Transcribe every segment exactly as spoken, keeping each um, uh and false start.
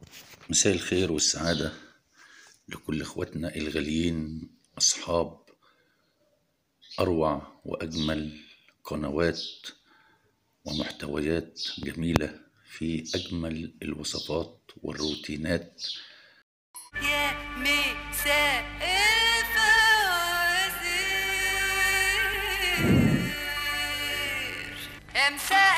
مساء الخير والسعادة لكل اخواتنا الغاليين، اصحاب اروع واجمل قنوات ومحتويات جميلة في اجمل الوصفات والروتينات. يا مساء الفوازير، يا مساء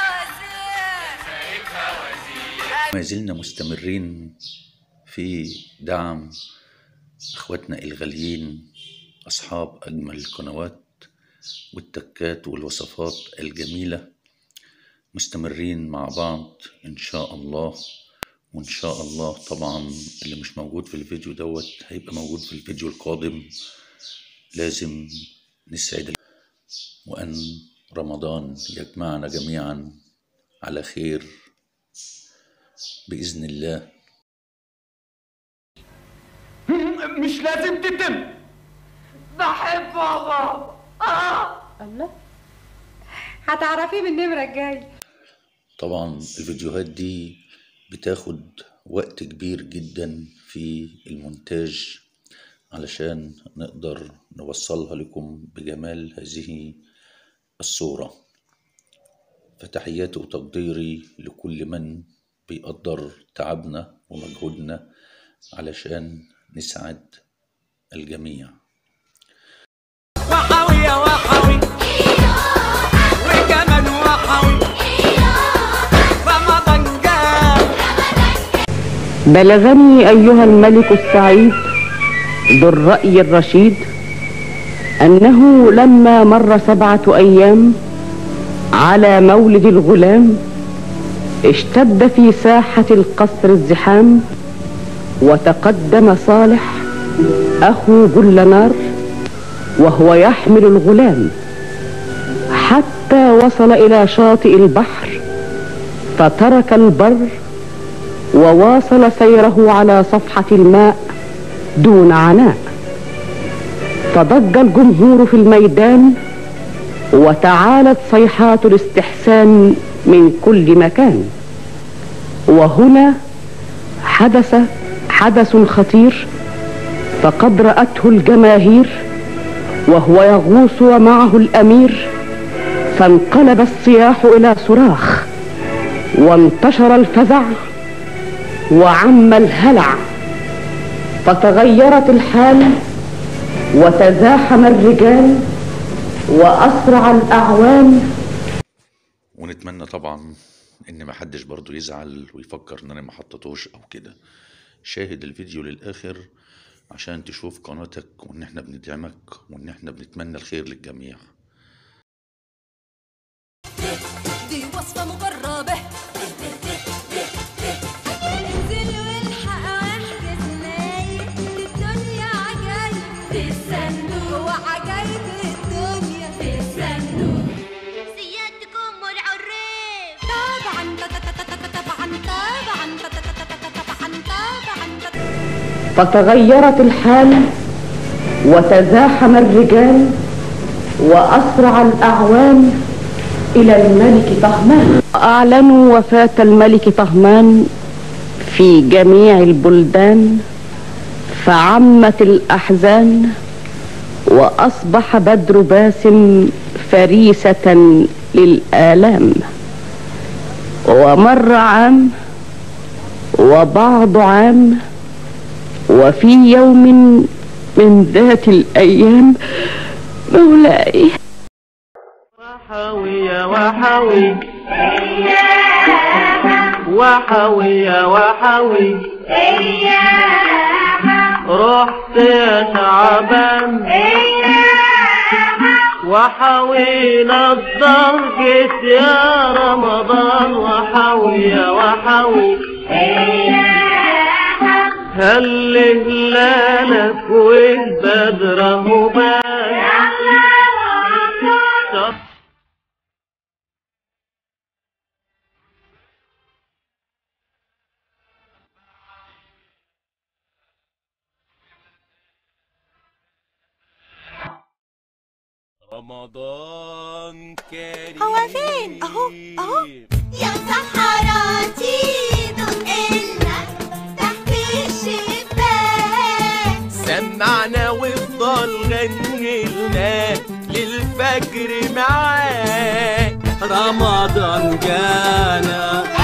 الفوازير. ما زلنا مستمرين في دعم اخواتنا الغاليين اصحاب اجمل القنوات والتكات والوصفات الجميلة، مستمرين مع بعض ان شاء الله. وان شاء الله طبعا اللي مش موجود في الفيديو دوت هيبقى موجود في الفيديو القادم. لازم نسعد وان رمضان يجمعنا جميعا على خير بإذن الله. مش لازم تتم. بحب بابا. آه. الله، هتعرفيه بالنمرة الجاي. طبعا الفيديوهات دي بتاخد وقت كبير جدا في المونتاج علشان نقدر نوصلها لكم بجمال هذه الصورة. فتحياتي وتقديري لكل من بيقدر تعبنا ومجهودنا علشان نسعد الجميع. وحوي يا وحوي وكمان وحوي رمضان جاء. بلغني أيها الملك السعيد ذو الرأي الرشيد أنه لما مر سبعة أيام على مولد الغلام اشتد في ساحة القصر الزحام، وتقدم صالح أخو جلنار وهو يحمل الغلام حتى وصل إلى شاطئ البحر، فترك البر وواصل سيره على صفحة الماء دون عناء. فضج الجمهور في الميدان وتعالت صيحات الاستحسان من كل مكان. وهنا حدث حدث خطير، فقد رأته الجماهير وهو يغوص ومعه الأمير، فانقلب الصياح إلى صراخ، وانتشر الفزع وعم الهلع، فتغيرت الحال وتزاحم الرجال وأسرع الأعوان. ونتمنى طبعا ان محدش برضو يزعل ويفكر ان انا ما حطيتوش او كده. شاهد الفيديو للاخر عشان تشوف قناتك، وان احنا بندعمك وان احنا بنتمنى الخير للجميع. دي وصفة مجربة، انزل والحق واحجز نايم، دي الدنيا عجايب في الصندوق، وعجايب الدنيا في الصندوق. سيادتكم العريف طبعا طبعا طبعا طبعا طبعا. فتغيرت الحال وتزاحم الرجال وأسرع الأعوان إلى الملك طهمان. أعلنوا وفاة الملك طهمان في جميع البلدان، فعمت الأحزان، وأصبح بدر باسم فريسة للآلام. ومر عام وبعض عام، وفي يوم من ذات الأيام مولاي. وحوي يا وحوي وحوي يا وحوي رحت يا شعبان وحوينا الضرقة يا رمضان. وحوي يا وحوي هل هلالك والبدر مبان. رمضان كريم. هو فين؟ اهو اهو. يا سحراتي دق لنا نغني لنا للفجر معاك. رمضان جانا